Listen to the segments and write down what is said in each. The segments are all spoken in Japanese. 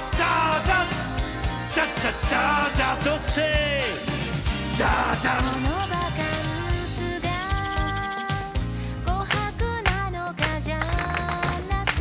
ダーダンダッダッダーダッドセイダーダンこのバカンスが琥珀なのかじゃなく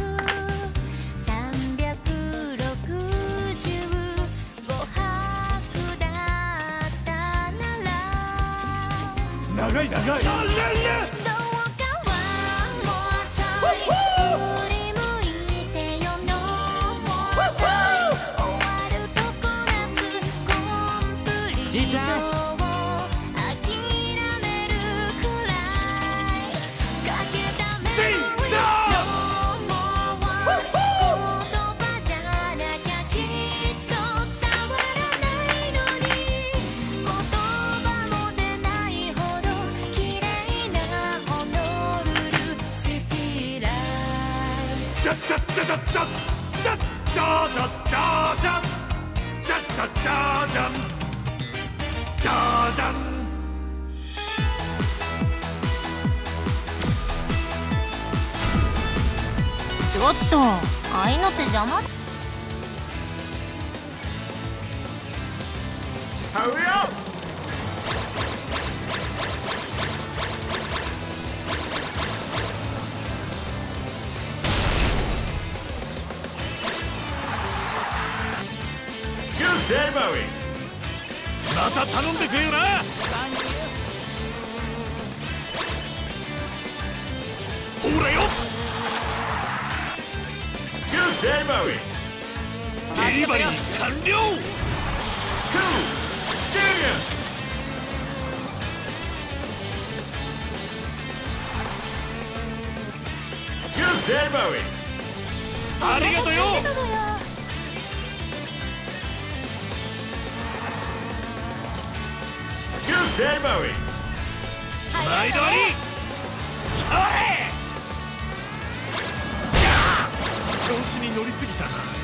365泊だったなら長い長いあれれどうかはもうたい振り向いてよのもたい終わるとこなくコンプリートじいちゃん諦めるくらいかけたメロディーのもは言葉じゃなきゃきっと伝わらないのに言葉も出ないほど綺麗なホノルルシティライダッダッダッダッダッダッダッダッダッダッダッダッダッダッダッダッダッダッちょっと愛の手邪魔。 Hurry up! Good day, Maui! また頼んでくれよなほらよ Good day, Maui! デリバリー完了 Cool! Genius! Good day, Maui! ありがとうよ Good day, Maui! 毎度ありそれ調子に乗りすぎたな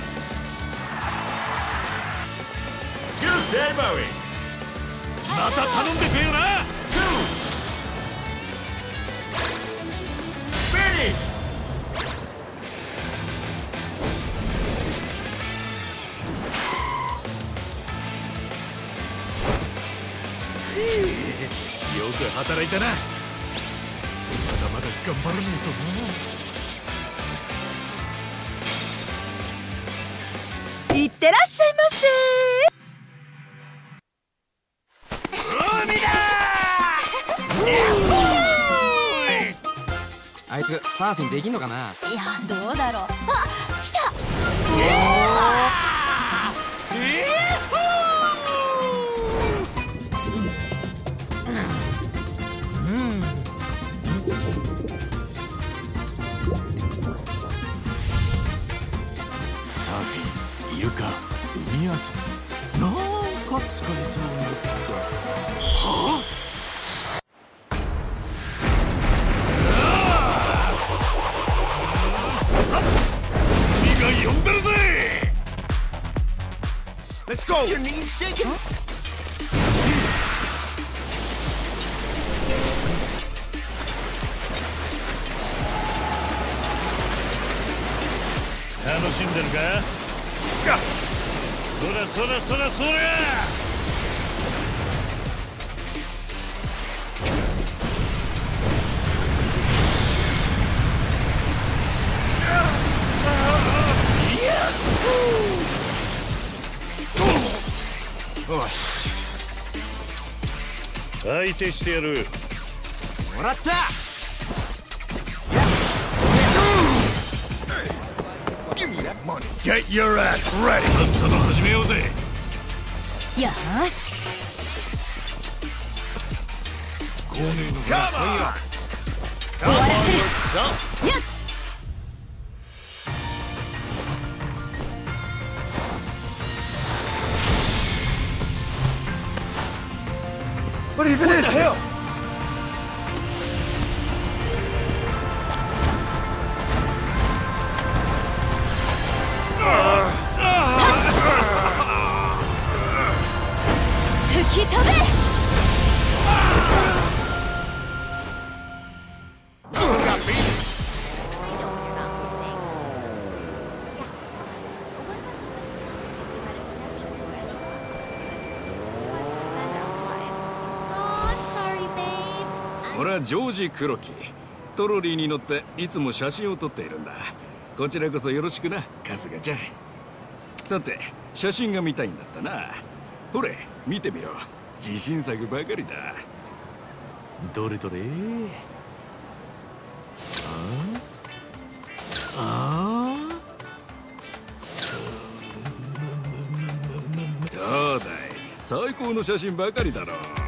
Good day, Maui! また頼んでくれよな Cool! Finish! よく働いたなまだまだ頑張らねえとないってらっしゃいませ。 あいつサーフィンできんのかな。 いやどうだろう。あ、来た。 サーフィン、床、海遊び、なんか疲れそうな。はあ。呼んでるぜ。 Let's go. Your knees shaking. 楽しんでるか。そらそらそらそら。 よし、 相手してやる。 もらった。 Get your ass ready. さっさと始めようぜ。 よし。 孔明のブラックファイヤー。 終わらせる。やっ。 What even is this? Oh, I'm sorry, babe. 俺はジョージ・クロキ。トロリーに乗っていつも写真を撮っているんだ。こちらこそよろしくな、春日ちゃん。さて、写真が見たいんだったな。ほれ、見てみろ。自信作ばかりだ。 どれどれ。あどうだい、最高の写真ばかりだろう。